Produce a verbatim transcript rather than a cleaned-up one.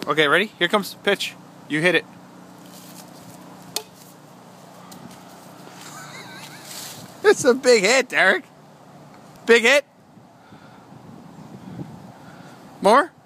Okay, ready? Here comes pitch. You hit it. It's a big hit, Derek. Big hit. More?